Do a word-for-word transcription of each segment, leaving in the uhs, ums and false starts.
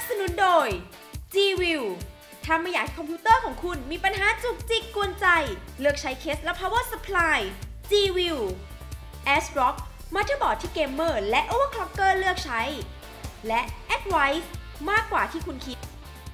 สนุนโดย G-View ถ้าไม่อยากให้คอมพิวเตอร์ของคุณมีปัญหาจุกจิกกวนใจ เลือกใช้เคสและ power supply G-View ASRock มัลติบอร์ดที่เกมเมอร์และ overclocker เลือกใช้ และ Advice มากกว่าที่คุณคิด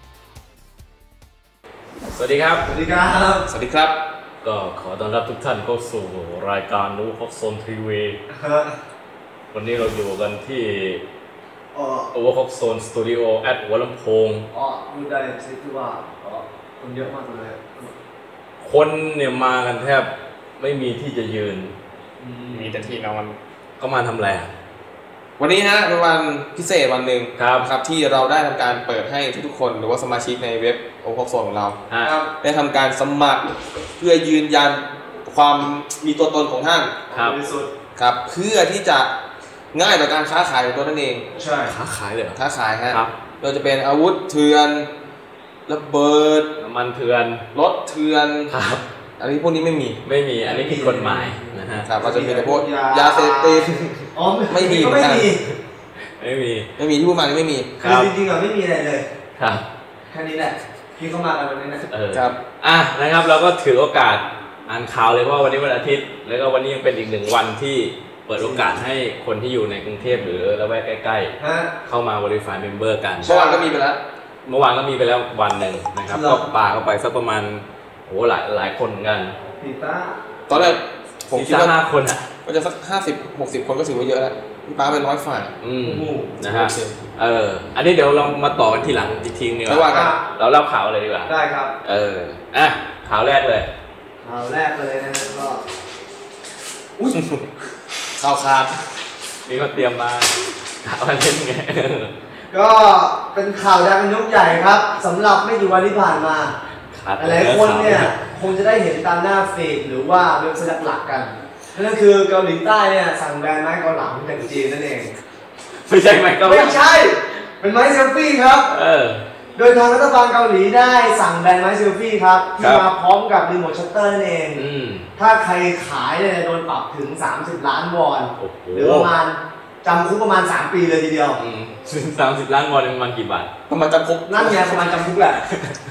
สวัสดีครับสวัสดีครับสวัสดีครับก็ขอต้อนรับทุกท่านเข้าสู่รายการนูฮอกโซนทีวีวันนี้เราอยู่กันที่โอเวอร์ฮอกโซนสตูดิโอแอดหัวลำโพงอ๋อดูได้สิที่ว่าคนเยอะมากเลยคนเนี่ยมากันแทบไม่มีที่จะยืนมีแต่ที่นอนก็มาทำอะไรวันนี้ฮะเป็นวันพิเศษวันหนึ่งครับครับที่เราได้ทำการเปิดให้ทุกๆคนหรือว่าสมาชิกในเว็บโอเวอร์ฮอกโซนของเราได้ทำการสมัครเพื่อยืนยันความมีตัวตนของท่านครับครับเพื่อที่จะง่ายต่อการค้าขายของตัวนั่นเองใช่ค้าขายเลยค้าขายฮะเราจะเป็นอาวุธเถื่อนระเบิดน้ำมันเถื่อนรถเถื่อนครับอันนี้พวกนี้ไม่มีไม่มีอันนี้ผิดกฎหมายนะฮะครับเราจะมีแต่พวกยาเสพติดอ๋อไม่มีไม่มีไม่มีไม่มีที่พูดมานี่ไม่มีคือจริงๆอ่ะไม่มีอะไรเลยครับแค่นี้แหละที่เข้ามากันวันนี้นะเออครับอ่ะนะครับเราก็ถือโอกาสอ่านข่าวเลยเพราะวันนี้วันอาทิตย์แล้วก็วันนี้ยังเป็นอีกหนึ่งวันที่เปิดโอกาสให้คนที่อยู่ในกรุงเทพหรือละแวกใกล้ๆเข้ามา Verify Member กันเมื่อวานก็มีไปแล้วเมื่อวานก็มีไปแล้ววันหนึ่งนะครับก็ปาเข้าไปสักประมาณโอ้หลายหลายคนเหมือนกันตอนแรกผมคิดว่าห้าคนอ่ะก็จะสักห้าสิบหกสิบคนก็ถือว่าเยอะแล้วพี่ป้าเป็นร้อยฝ่ายอืมนะฮะเอออันนี้เดี๋ยวเรามาต่อกันทีหลังอีกทีนึงว่ากันเราเล่าข่าวอะไรดีกว่าได้ครับเอออ่ะข่าวแรกเลยข่าวแรกเลยนะก็อุ้ยข่าวขาดมีคนเตรียมมาข่าวอะไรไงก็เป็นข่าวดังยกใหญ่ครับสำหรับไม่กี่วันที่ผ่านมาหลายคนเนี่ยคงจะได้เห็นตามหน้าฟีดหรือว่าเว็บไซต์หลักกันนั่นคือเกาหลีใต้เนี่ยสั่งแบนไม้เกาหลังจากจีนนั่นเองไม่ใช่ไม้เกาหลังไม่ใช่เป็นไม้เซลฟี่ครับเออโดยทางรัฐบาลเกาหลีได้สั่งแบนไม้เซลฟี่ครับที่มาพร้อมกับรีโมทชัตเตอร์นั่นเองถ้าใครขายเนี่ยโดนปรับถึงสามสิบล้านวอนหรือประมาณจำคุกประมาณสามปีเลยทีเดียวสามสิบล้านวอนประมาณกี่บาทประมาณจำคุกนั่นไงประมาณจำคุกแหละ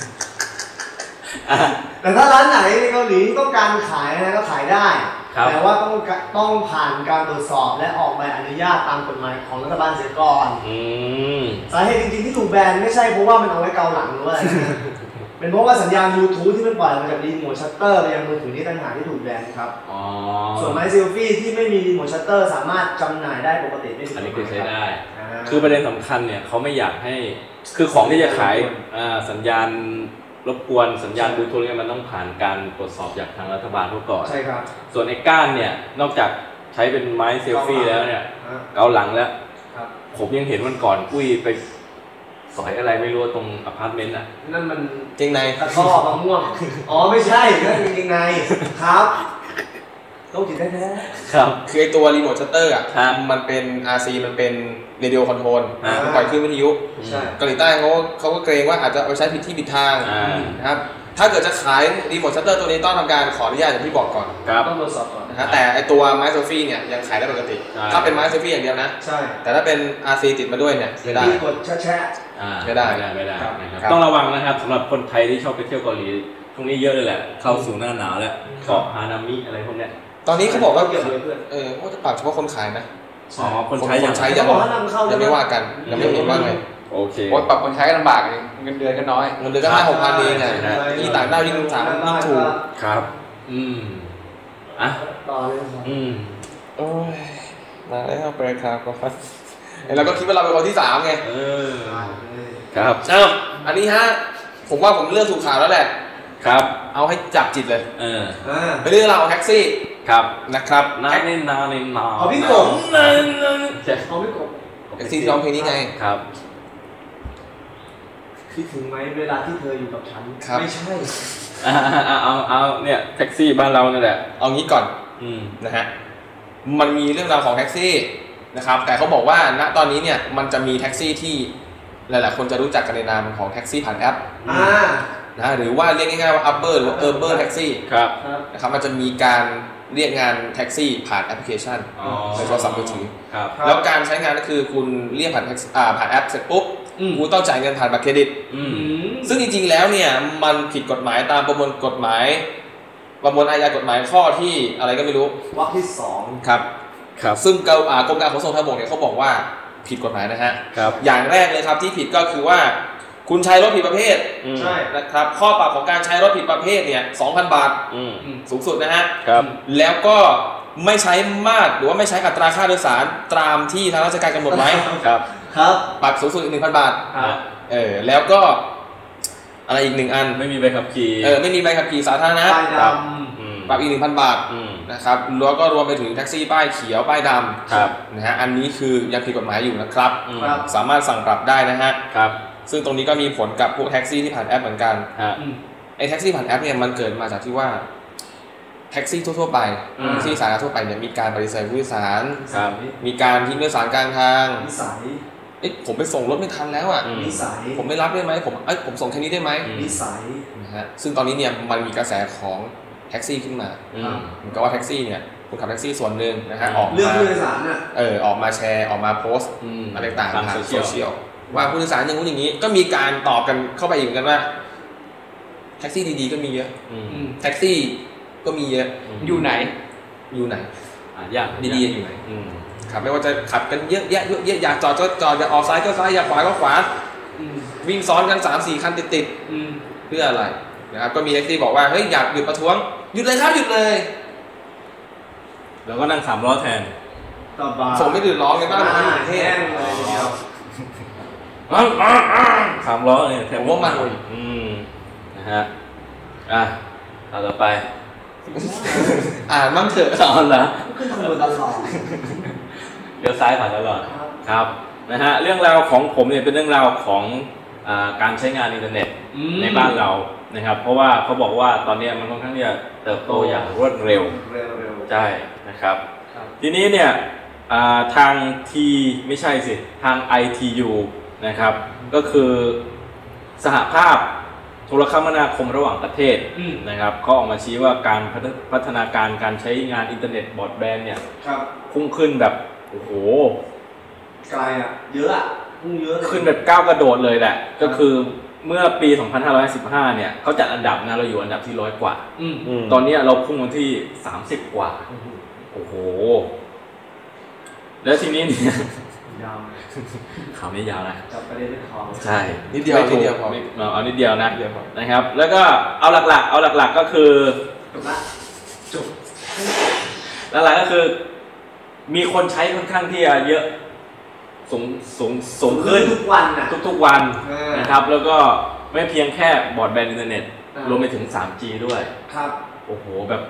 แต่ถ้าร้านไหนในเกาหลีต้องการขายนะก็ขายได้แต่ว่าต้องต้องผ่านการตรวจสอบและออกใบอนุญาตตามกฎหมายของรัฐบาลเสียก่อนสาเหตุจริงๆที่ถูกแบนไม่ใช่เพราะว่ามันเอาไว้เกาหลังหรือว่าอะไรเป็นเพราะว่าสัญญาณ YouTube ที่มันปล่อยมาจากรีโมทชัตเตอร์ไปยังมือถือนี่ต่างหากที่ถูกแบนครับส่วนไม้เซลฟี่ที่ไม่มีรีโมทชัตเตอร์สามารถจำหน่ายได้ปกติไม่อันนี้คือใช้ได้คือประเด็นสำคัญเนี่ยเขาไม่อยากให้คือของที่จะขายสัญญาณรบกวนสัญญาณบลูทูธเนี่ยมันต้องผ่านการตรวจสอบจากทางรัฐบาลเขาก่อนใช่ครับส่วนไอ้ก้านเนี่ยนอกจากใช้เป็นไม้เซลฟี่แล้วเนี่ยเกาหลังแล้วผมยังเห็นวันก่อนอุ้ยไปสอยอะไรไม่รู้ตรงอพาร์ตเมนต์อ่ะนั่นมันเจงในตะข้อมะม่วงอ๋อไม่ใช่นั่นเป็นเจงในครับต้องจิตแท้ๆครับคือไอตัวรีโมทชัตเตอร์อ่ะมันเป็น อาร์ ซี มันเป็นเรดิโอคอนโทรลปล่อยขึ้นวิทยุเกาหลีใต้เขาเขาก็เกรงว่าอาจจะเอาใช้ผิดที่ผิดทางนะครับถ้าเกิดจะขายรีโมทชัตเตอร์ตัวนี้ต้องทำการขออนุญาตอย่างที่บอกก่อนต้องตรวจสอบก่อนนะแต่ไอตัวไม้เซลฟี่เนี่ยยังขายได้ปกติถ้าเป็นไม้เซลฟี่อย่างเดียวนะใช่แต่ถ้าเป็น อาร์ ซี ติดมาด้วยเนี่ยไม่ได้กดแช่ๆไม่ได้ไม่ได้นะครับต้องระวังนะครับสำหรับคนไทยที่ชอบไปเที่ยวเกาหลีตรงนี้เยอะเลยแหละเข้าสู่หน้าหนาวแล้วเกาะฮานามิอะไรพวกเนี้ยตอนนี้เขาบอกว่าเออว่าจะปรับเฉพาะคนขายนะอ๋อคนใช้ยังใช้ยังยังไม่ว่ากันยังไม่เห็นว่าไงโอเคเพราะปรับคนใช้ก็ลำบากเงินเดือนก็น้อยเงินเดือนก็ห้าหกพันเองไงที่ต่างด้าวยิ่งสามยิ่งถูกครับอืมอ่ะต่อเลยอืมโอ้ยมาแล้วไปครับก็ฟัดเราก็คิดว่าเราเป็นคนที่สามไงเออครับเอ้าอันนี้ฮะผมว่าผมเลือกถูกข่าวแล้วแหละครับเอาให้จับจิตเลยเออไปเรื่องเราแท็กซี่ครับนะครับนาเนนาเนนาเอาพี่กบเอาพี่กบแท็กซี่ร้องเพลงนี้ไงครับคิดถึงไหมเวลาที่เธออยู่กับฉันไม่ใช่เอาเอาเอาเนี่ยแท็กซี่บ้านเราเนี่ยแหละเอางี้ก่อนนะฮะมันมีเรื่องราวของแท็กซี่นะครับแต่เขาบอกว่าณตอนนี้เนี่ยมันจะมีแท็กซี่ที่หลายๆคนจะรู้จักกันในนามของแท็กซี่ผ่านแอปนะหรือว่าเรียกง่ายๆว่า Uber หรือ Uber แท็กซี่นะครับมันจะมีการเรียกงานแท็กซี่ผ่านแอปพลิเคชันในโทรศัพท์มือถือแล้วการใช้งานก็คือคุณเรียกผ่านผ่านแอปเสร็จปุ๊บคุณต้องจ่ายเงินผ่านบัตรเครดิตซึ่งจริงๆแล้วเนี่ยมันผิดกฎหมายตามประมวลกฎหมายประมวลอาญากฎหมายข้อที่อะไรก็ไม่รู้วรรคที่สองครับครับซึ่งกรมการขนส่งทางบกเนี่ยเขาบอกว่าผิดกฎหมายนะฮะครับอย่างแรกเลยครับที่ผิดก็คือว่าคุณใช้รถผิดประเภทใช่นะครับข้อปรับของการใช้รถผิดประเภทเนี่ย สองพัน บาทสูงสุดนะฮะครับแล้วก็ไม่ใช้มากหรือว่าไม่ใช้อัตราค่าโดยสารตามที่ทางราชการกำหนดไว้ครับครับปรับสูงสุดอีก หนึ่งพัน บาทเออแล้วก็อะไรอีกหนึ่งอันไม่มีใบขับขี่เออไม่มีใบขับขี่สาธารณะครับปรับอีก หนึ่งพัน บาทนะครับแล้วก็รวมไปถึงแท็กซี่ป้ายเขียวป้ายดำครับนะฮะอันนี้คือยังผิดกฎหมายอยู่นะครับสามารถสั่งปรับได้นะฮะครับซึ่งตรงนี้ก็มีผลกับพวกแท็กซี่ที่ผ่านแอปเหมือนกันไอ้แท็กซี่ผ่านแอปเนี่ยมันเกิดมาจากที่ว่าแท็กซี่ทั่วๆไปแท็กซี่สาธารณะทั่วไปเนี่ยมีการปฏิเสธผู้โดยสารมีการทิ้งผู้โดยสารกลางทางนิสัยเอ๊ะผมไปส่งรถไม่ทันแล้วอ่ะนิสัยผมไม่รับได้ไหมผมเอ้ยผมส่งแค่นี้ได้ไหมนิสัยนะฮะซึ่งตอนนี้เนี่ยมันมีกระแสของแท็กซี่ขึ้นมาเหมือนกับว่าแท็กซี่เนี่ยคนขับแท็กซี่ส่วนหนึ่งนะฮะออกเรื่องผู้โดยสารอ่ะเออออกมาแชร์ออกมาโพสต์อะไรต่างๆทางโซเชียลว่าผู้โดยสารอย่างนู้นอย่างนี้ก็มีการตอบกันเข้าไปอีกเหมือนกันว่าแท็กซี่ดีๆก็มีเยอะแท็กซี่ก็มีเยอะอยู่ไหนอยู่ไหนยากดีๆอยู่ไหนครับไม่ว่าจะขับกันเยอะแยะเยอะแยะอยากจอดก็จอดอยากออกซ้ายก็ซ้ายอยากขวาก็ขวาวิ่งซ้อนกัน สามสี่ คันติดๆเพื่ออะไรนะครับก็มีแท็กซี่บอกว่าเฮ้ยอยากหยุดประท้วงหยุดเลยครับหยุดเลยแล้วก็นั่งสามล้อแทนส่งไม่ดื้อร้องกันบ้างในประเทศสามล้อเนี่ยผมว่ามันอืมนะฮะอ่ะเอาต่อไปอ่านมั่งเถอะสอนเหรอขึ้นขบวนตลอดเดี๋ยวซ้ายผ่านตลอดครับนะฮะเรื่องราวของผมเนี่ยเป็นเรื่องราวของอ่าการใช้งานอินเทอร์เน็ตในบ้านเรานะครับเพราะว่าเขาบอกว่าตอนนี้มันค่อนข้างที่จะเติบโตอย่างรวดเร็วใช่นะครับทีนี้เนี่ยทางทีไม่ใช่สิทาง ไอ ที ยู นะครับก็คือสหภาพโทรคมนาคมระหว่างประเทศนะครับเขาออกมาชี้ว่าการพัฒนาการการใช้งานอินเทอร์เน็ตบรอดแบนด์เนี่ยพุ่งขึ้นแบบโอ้โหไกลอ่ะเยอะอ่ะพุ่งเยอะขึ้นแบบก้าวกระโดดเลยแหละก็คือเมื่อปีสองพันห้าร้อยสิบห้าเนี่ยเขาจัดอันดับนะเราอยู่อันดับที่ร้อยกว่าตอนนี้เราพุ่งมาที่สามสิบกว่าโอ้โหแล้วทีนี้เนี่ยยาวข่าวนี้ยาวนะจับประเด็นไม่พอใช่นิดเดียวนิดเดียวพอเอานิดเดียวนะนะครับแล้วก็เอาหลักๆเอาหลักๆก็คือจบละจบหลักๆก็คือมีคนใช้ค่อนข้างที่จะเยอะสูงสูงสูงขึ้นทุกวันนะทุกๆวันนะครับแล้วก็ไม่เพียงแค่บรอดแบนด์อินเทอร์เน็ตรวมไปถึง ทรีจี ด้วยครับโอ้โหแบบ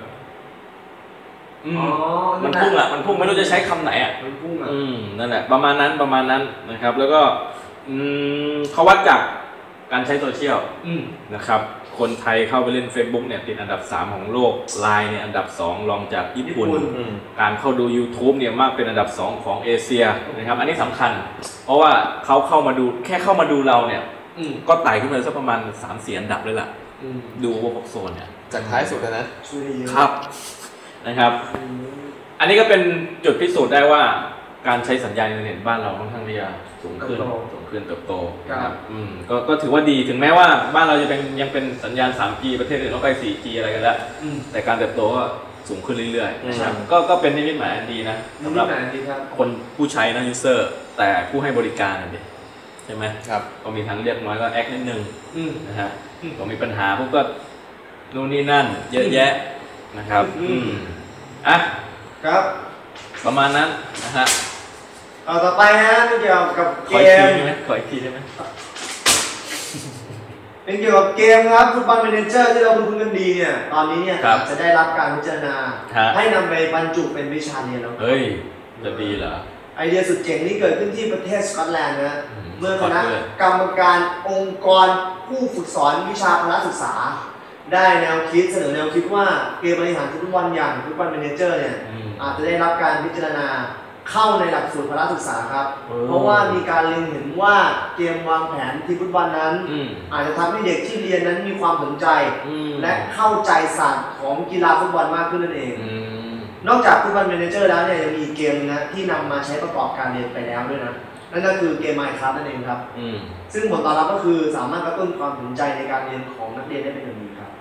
มันพุ่งอ่ะมันพุ่งไม่รู้จะใช้คำไหนอ่ะมันพุ่งอ่ะอืมนั่นแหละประมาณนั้นประมาณนั้นนะครับแล้วก็อืมเขาวัดจากการใช้โซเชียลนะครับคนไทยเข้าไปเล่น Facebook เนี่ยติดอันดับสามของโลก ไลน์ เนี่ยอันดับสองรองจากญี่ปุ่นการเข้าดู YouTube เนี่ยมากเป็นอันดับสองของเอเชียนะครับอันนี้สำคัญเพราะว่าเขาเข้ามาดูแค่เข้ามาดูเราเนี่ยก็ไต่ขึ้นมาสักประมาณ สามสี่ อันดับเลยล่ะดูพวกโซนเนี่ยจากท้ายสุดนะช่วยได้เยอะครับนะครับอันนี้ก็เป็นจุดพิสูจน์ได้ว่าการใช้สัญญาณอินเทอร์เน็ตบ้านเราค่อนข้างที่จะสูงขึ้นสูงขึ้นเติบโตนะครับอืมก็ก็ถือว่าดีถึงแม้ว่าบ้านเราจะเป็นยังเป็นสัญญาณ ทรีจี ประเทศอื่นต้องไป โฟร์จี อะไรกันแล้วแต่การเติบโตก็สูงขึ้นเรื่อยๆนะครับก็ก็เป็นนิมิตหมายอันดีนะสำหรับคนผู้ใช้นะยูเซอร์แต่ผู้ให้บริการนั่นเองใช่ไหมครับก็มีทั้งเรียกน้อยก็แอคนิดนึงนะฮะก็มีปัญหาพวกก็นู่นนี่นั่นเยอะแยะนะครับอืมอ่ะครับประมาณนั้นนะฮะเอาต่อไปฮะเกี่ยวกับเกมขออีกทีได้ไหมเป็นเกี่ยวกับเกมครับฟุตบอลแมเนเจอร์ที่เราคุ้นกันดีเนี่ยตอนนี้เนี่ยจะได้รับการพิจารณาให้นำไปบรรจุเป็นวิชาเรียนแล้วเฮ้ยจะดีเหรอไอเดียสุดเจ๋งนี้เกิดขึ้นที่ประเทศสกอตแลนด์นะเมื่อคณะกรรมการองค์กรผู้ฝึกสอนวิชาพละศึกษาได้แนวคิดเสนอแนวคิดว่าเกมบริหารฟุตบอลอย่างฟุตบอลแมเนเจอร์เนี่ยอาจจะได้รับการพิจารณาเข้าในหลักสูตรพละศึกษาครับเพราะว่ามีการเล็งเห็นว่าเกมวางแผนทีมฟุตบอลนั้นอาจจะทำให้เด็กที่เรียนนั้นมีความสนใจและเข้าใจศาสตร์ของกีฬาฟุตบอลมากขึ้นนั่นเองนอกจากฟุตบอลแมเนเจอร์แล้วเนี่ยยังมีเกมนะที่นำมาใช้ประกอบการเรียนไปแล้วด้วยนะนั่นก็คือเกม Minecraft นั่นเองครับซึ่งผลตอบรับก็คือสามารถกระตุ้นความสนใจในการเรียนของนักเรียนได้เป็นอย่างดีครับ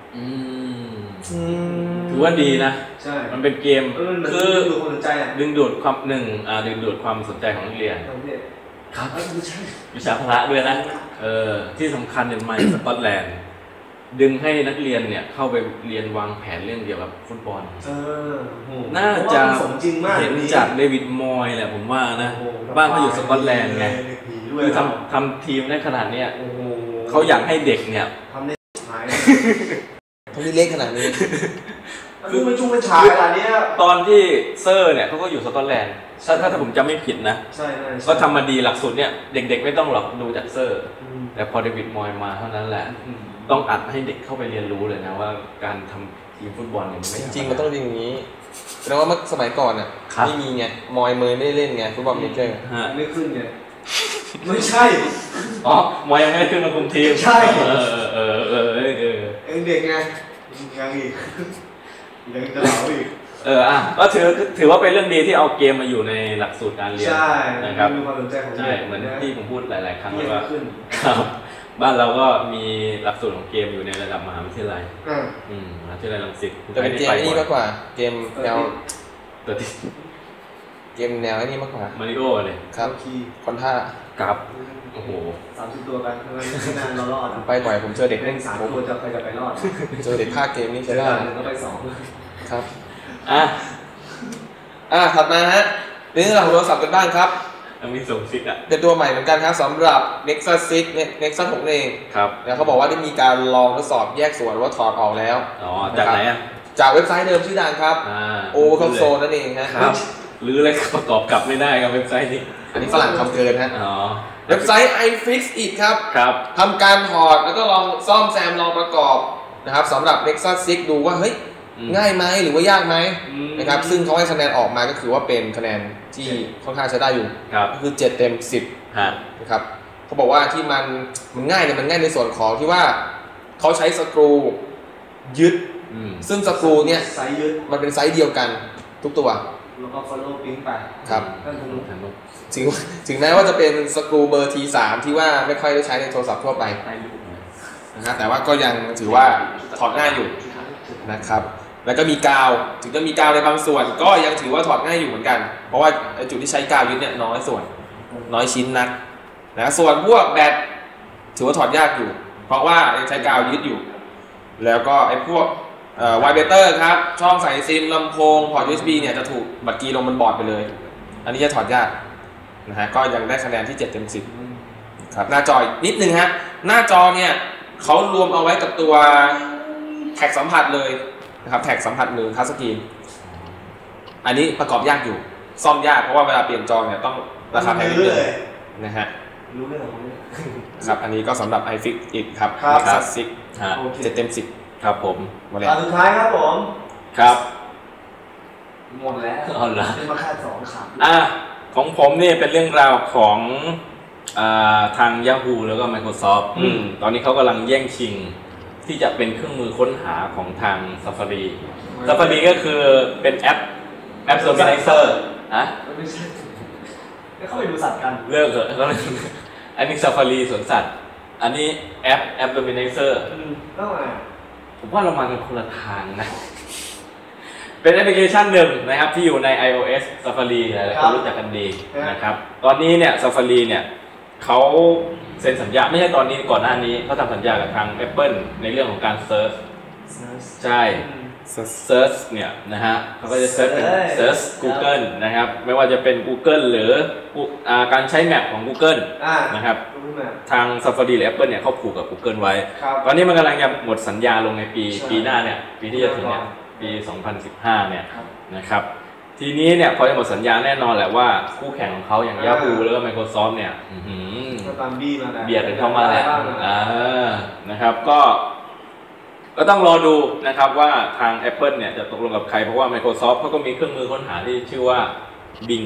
ถือว่าดีนะใช่มันเป็นเกมคือดึงดูดความสนใจดึงดูดความหนึ่งอ่าดึงดูดความสนใจของนักเรียนครับวิชาพละด้วยนะเออที่สำคัญเนี่ยมาสกอตแลนด์ดึงให้นักเรียนเนี่ยเข้าไปเรียนวางแผนเรื่องเกี่ยวกับฟุตบอลน่าจะเห็นจากเดวิดมอยแหละผมว่านะบ้านเขาอยู่สกอตแลนด์ไงคือทำทำทีมได้ขนาดเนี้ยเขาอยากให้เด็กเนี่ยทำได้หายเขาเล็กขนาดนี้คือมันชุ่มมันฉาขนาดนี้ตอนที่เซอร์เนี่ยเขาก็อยู่สกอตแลนด์ถ้าถ้าผมจำไม่ผิดนะก็ทำมาดีหลักสูตรเนี่ยเด็กๆไม่ต้องหรอกดูจากเซอร์แต่พอเดวิดมอยมาเท่านั้นแหละต้องอัดให้เด็กเข้าไปเรียนรู้เลยนะว่าการทำทีมฟุตบอลเนี่ยจริงๆมันต้องอย่างนี้แปลว่าเมื่อสมัยก่อนอ่ะไม่มีไงมอยเมย์ไม่ได้เล่นไงฟุตบอลเมเจอร์ไม่ขึ้นไงไม่ใช่อ๋อมอยยังไม่ขึ้นมาคุมทีมใช่เออเออเออเออเออเองเด็กไงยังอีกยังจะเหลาอีกเอออ่ะก็ถือถือว่าเป็นเรื่องดีที่เอาเกมมาอยู่ในหลักสูตรการเรียนนะครับใช่เหมือนที่ผมพูดหลายๆครั้งว่าครับบ้านเราก็มีหลักสูตรของเกมอยู่ในระดับมหาวิทยาลัยอืมมหาวิทยาลัยรังสิตแต่เป็นเกมนี้มากกว่าเกมแนวตัวที่เกมแนวนี้มากกว่ามาริโอเลยครับคอนท่ากับโอ้โหสามสิบตัวกันไม่นานเรารอดไปบ่อยผมเจอเด็กเล่นสามตัวจะไปจะไปรอดเจอเด็กภาคเกมนี้ใช่ได้ก็ไปสองครับอ่ะอ่ะถัดมาฮะเรื่องเราโทรศัพท์กันบ้างครับมีส่งซิกอ่ะเป็นตัวใหม่เหมือนกันครับสำหรับ Nexus ซิกซ์ Nexus หกเองครับแล้วเขาบอกว่าได้มีการลองทดสอบแยกส่วนว่าถอดออกแล้วอ๋อจากไหนอ่ะจากเว็บไซต์เดิมชื่อดังครับ Overclock นั่นเองครับหรืออะไรประกอบกลับไม่ได้กับเว็บไซต์นี้อันนี้ฝรั่งคำเกินฮะอ๋อเว็บไซต์ iFixit ครับครับทำการถอดแล้วก็ลองซ่อมแซมลองประกอบนะครับสำหรับ Nexus ซิกซ์ ดูว่าเฮ้ยง่ายไหมหรือว่ายากไหมนะครับซึ่งเขาให้คะแนนออกมาก็คือว่าเป็นคะแนนที่ค่อนข้างใช้ได้อยู่ก็คือเจ็ดเต็มสิบนะครับเขาบอกว่าที่มันมันง่ายเนี่ยมันง่ายในส่วนของที่ว่าเขาใช้สกรูยึดซึ่งสกรูเนี่ยไซส์ยึดมันเป็นไซส์เดียวกันทุกตัวแล้วก็ follow pin ไปครับถึงถึงแม้ว่าจะเป็นสกรูเบอร์ ที สาม ที่ว่าไม่ค่อยได้ใช้ในโทรศัพท์ทั่วไปนะฮะแต่ว่าก็ยังถือว่าถอดง่ายอยู่นะครับแล้วก็มีกาวถึงจะมีกาวในบางส่วนก็ยังถือว่าถอดง่ายอยู่เหมือนกันเพราะว่าจุดที่ใช้กาวยึดเนี่ยน้อยส่วนน้อยชิ้นนักนะส่วนพวกแบตถือว่าถอดยากอยู่เพราะว่ายังใช้กาวยึดอยู่แล้วก็ไอ้พวกเอ่อไวเบเตอร์ครับช่องใส่ซิมลำโพงพอร์ต ยู เอส บี เนี่ยจะถูกบัตรกีลงบนบอร์ดไปเลยอันนี้จะถอดยากนะฮะก็ยังได้คะแนนที่เจ็ดเต็มสิบครับหน้าจอนิดนึงฮะหน้าจอเนี่ยเขารวมเอาไว้กับตัวแท็กสัมผัสเลยนะครับแท็กสัมผัสมือทัชสกรีนอันนี้ประกอบยากอยู่ซ่อมยากเพราะว่าเวลาเปลี่ยนจอเนี่ยต้องราคาแพงนิดนึงนะฮะรู้เรื่องครับอันนี้ก็สำหรับ iFixit ครับ Nexus ซิกซ์เจ็ดเต็มสิบครับผมมาแล้วสุดท้ายครับผมครับหมดแล้วอ๋อเหรอเป็นมาแค่สองขาอ่ะของผมนี่เป็นเรื่องราวของอ่าทาง Yahoo แล้วก็ Microsoft อืมตอนนี้เขากำลังแย่งชิงที่จะเป็นเครื่องมือค้นหาของทาง Safari Safari ก็คือเป็นแอปแอป Dominator อะไม่ใช่ไม่เข้าไปดูสัตว์กันเลิกเถอะอันนี้ Safari สวนสัตว์อันนี้แอปแอป Dominator ก็มาผมว่าเรามากันคนละทางนะเป็นแอปพลิเคชันหนึ่งนะครับที่อยู่ใน iOS Safari หลายๆคนรู้จักกันดีนะครับตอนนี้เนี่ย Safari เนี่ยเขาเซ็นสัญญาไม่ใช่ตอนนี้ก่อนหน้านี้เขาทำสัญญากับทาง Apple ในเรื่องของการเซิร์ชใช่เซิร์ชเนี่ยนะฮะเขาก็จะเซิร์ชเป็นเซิร์ช Google นะครับไม่ว่าจะเป็น Google หรือการใช้แมปของ Google นะครับทาง Safari หรือ Apple เนี่ยเขาผูกกับ Google ไว้ตอนนี้มันกำลังจะหมดสัญญาลงในปีปีหน้าเนี่ยปีที่จะถึงเนี่ยปีสองพันสิบห้าเนี่ยนะครับทีนี้เนี่ยพอจะหมดสัญญาแน่นอนแหละว่าคู่แข่งของเขาอย่าง Yahoo แล้วก็ Microsoft เนี่ยเบียดกันเข้ามาแหละนะครับก็ก็ต้องรอดูนะครับว่าทาง Apple เนี่ยจะตกลงกับใครเพราะว่า Microsoft เขาก็มีเครื่องมือค้นหาที่ชื่อว่า Bing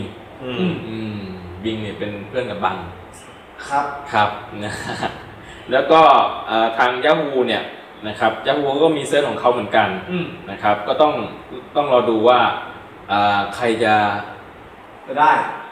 Bing เนี่ยเป็นเพื่อนกับบังครับครับนะแล้วก็ทาง Yahoo เนี่ยนะครับ Yahoo ก็มีเซิร์ชของเขาเหมือนกันนะครับก็ต้องต้องรอดูว่าใครจะจะได้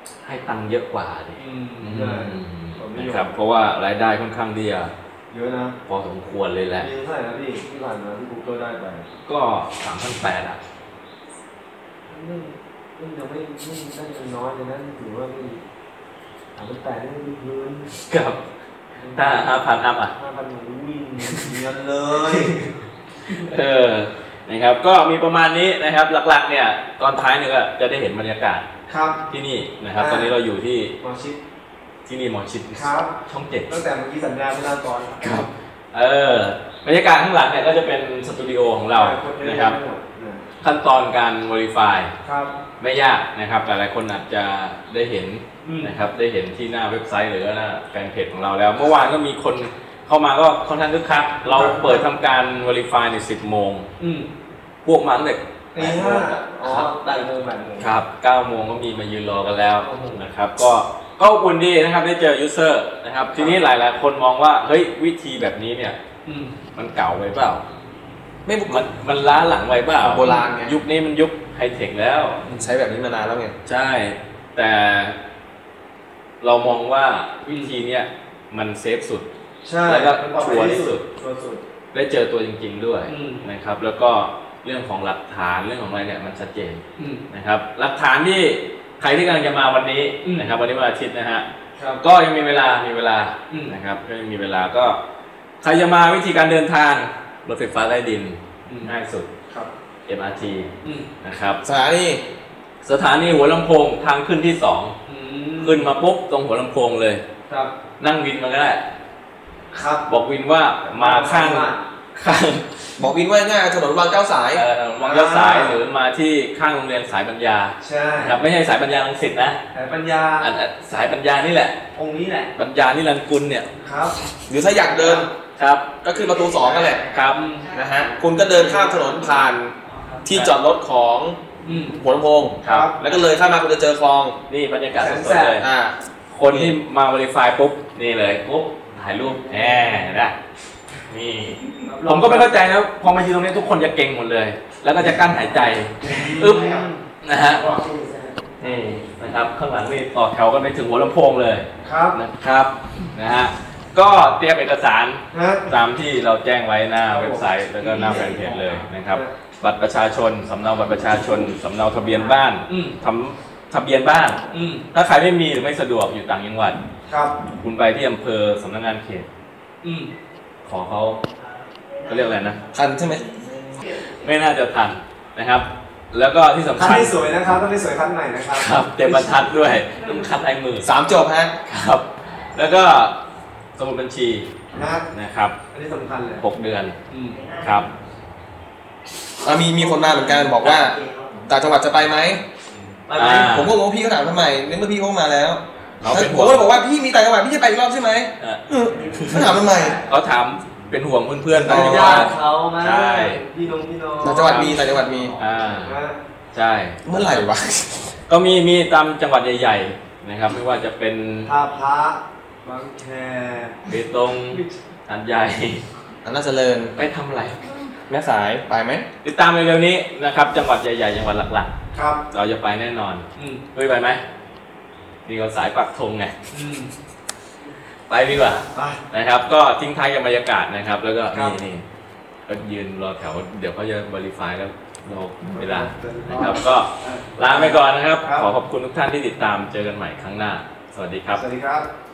ให้ตังค์เยอะกว่าดิอืมอืใช่มนะครับเพราะว่ารายได้ค่อนข้างที่จะเยอะนะพอสมควรเลยแหละมีเท่าไหร่นะพี่ที่ผ่านมาที่ Google ได้ไปก็สามพันแปดอ่ะไม่ไม่ยังไม่ไม่ได้เงินน้อยเลยนะถือว่าไม่สามพันแปดนี่ไม่พื้นกับถ้าห้าพันอัพอ่ะห้าพันวิ่งเงินเลยเออนะครับก็มีประมาณนี้นะครับหลักๆเนี่ยตอนท้ายเนี่ยก็จะได้เห็นบรรยากาศครับที่นี่นะครับตอนนี้เราอยู่ที่หมอชิดที่นี่หมอชิดครับช่องเจ็ดตั้งแต่เมื่อกี้สัญญาณเมื่อก่อนครับเออบรรยากาศข้างหลังเนี่ยก็จะเป็นสตูดิโอของเรานะครับขั้นตอนการ verify ครับไม่ยากนะครับหลายๆคนอาจจะได้เห็นนะครับได้เห็นที่หน้าเว็บไซต์หรือหน้าแฟนเพจของเราแล้ว เมื่อวานก็มีคนเข้ามาก็ค่อนข้างคึกคักเราเปิดทำการ verify ในสิบโมงพวกมาตั้งแต่ตีห้าอ๋อแปดโมงแปดโมงครับเก้าโมงก็มีมายืนรอกันแล้วนะครับก็ก็อบอุ่นดีนะครับได้เจอ user นะครับทีนี้หลายๆคนมองว่าเฮ้ยวิธีแบบนี้เนี่ยมันเก่าไปเปล่าไม่มันมันล้าหลังไปเปล่าโบราณไงยุคนี้มันยุคไฮเทคแล้วใช้แบบนี้มานานแล้วไงใช่ แต่เรามองว่าวิธีเนี้ยมันเซฟสุดใช่แล้วก็ชัวร์ที่สุดชัวร์สุดได้เจอตัวจริงๆด้วยอืมนะครับ แล้วก็เรื่องของหลักฐานเรื่องของอะไรเนี่ยมันชัดเจนนะครับ หลักฐานที่ใครที่กำลังจะมาวันนี้นะครับ วันนี้วันอาทิตย์นะฮะครับก็ยังมีเวลามีเวลานะครับก็ยังมีเวลาก็ใครจะมาวิธีการเดินทางรถไฟฟ้าใต้ดินง่ายสุดครับเอ็ม อาร์ ที นะครับสถานีสถานีหัวลำโพงทางขึ้นที่สองขึ้นมาปุ๊บตรงหัวลำโพงเลยครับนั่งวินมาก็ได้ครับบอกวินว่ามาข้างข้างบอกวินว่าง่ายถนนบางเก้าสายเอ่อมองเลี้ยวสายหรือมาที่ข้างโรงเรียนสายปัญญาใช่ครับไม่ใช่สายปัญญาลังสิตนะแต่ปัญญาอันอันสายปัญญานี่แหละองค์นี้แหละปัญญานี่รันดร์กุลเนี่ยครับหรือถ้าอยากเดินครับก็ขึ้นประตูสองนั่นแหละครับนะฮะคุณก็เดินข้ามถนนผ่านที่จอดรถของหัวลำโพงครับแล้วก็เลยข้ามมาคุณจะเจอคลองนี่บรรยากาศสดๆเลยอ่าคนที่มา verify ปุ๊บนี่เลยปุ๊บถ่ายรูปแหมนะนี่ผมก็ไม่เข้าใจนะพอมายืนตรงนี้ทุกคนจะเก่งหมดเลย แล้วก็จะกั้นหายใจอึ๊บนะฮะนี่นะครับข้างหลังนี่ต่อแถวกันไปถึงหัวลำโพงเลยครับนะครับนะฮะก็เตรียมเอกสารฮะตามที่เราแจ้งไว้หน้าเว็บไซต์แล้วก็หน้าแฟนเพจเลยนะครับบัตรประชาชนสำเนาบัตรประชาชนสำเนาทะเบียนบ้านทำทะเบียนบ้านถ้าใครไม่มีหรือไม่สะดวกอยู่ต่างจังหวัดครับคุณไปที่อำเภอสำนักงานเขตขอเขาเขาเรียกอะไรนะทันใช่ไหมไม่น่าจะทันนะครับ แล้วก็ที่สำคัดคัญให้สวยนะครับต้องให้สวยคัดใหม่นะครับครับเต็มบรรทัดด้วยต้องคัดลายมือสามจบฮะครับ แล้วก็สมุดบัญชีนะนะครับอันนี้สำคัญเลยหกเดือนครับอ่ะมีมีคนมาเหมือนกันบอกว่าต่างจังหวัดจะไปไหมไปไหมอ่าผมก็งงพี่เขาถามทำไมในเมื่อพี่เขามาแล้วเราเป็นผห่มวงก็เลยบอกว่าพี่มีต่างจังหวัดพี่จะไปอีกรอบใช่ไหมเอ่อเออเขาถามทำไมเขาถามเป็นห่วงเพื่อนๆต่างต่างจังหญาวัดติเขามาใช่พี่น้องพี่น้องต่างจังหวัดมีต่างจังหวัดมีอ่านะใช่เมื่อไหร่วะก็มีมีตามจังหวัดใหญ่ๆนะครับ ไม่ว่าจะเป็นท่าพระบางแคเบตงหัดใหญ่อำนาจเจริญไปทำอะไรแม่สายไปไหมติดตามเร็วๆนี้นะครับ จังหวัดใหญ่ๆจังหวัดหลักครับๆ เราจะไปแน่นอนด้วยไปไหมนี่ก็สายปักธงไงไปดีกว่าไปนะครับ ก็ทิ้งท้ายกับบรรยากาศนะครับ แล้วก็ครันี่บนี่ก็ยืนรอแถวเดี๋ยวเขาจะ verify แล้วรอเวลานะครับ ก็ลาไปก่อนนะครับ ขอขอบคุณทุกท่านที่ติดตามเจอกันใหม่ครั้งหน้า สวัสดีครับสวัสดีครับ